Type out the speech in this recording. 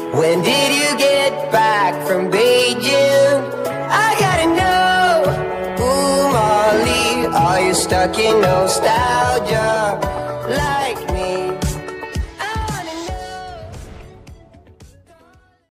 When did you get back from Beijing? I gotta know. Ooh, Molly, are you stuck in nostalgia?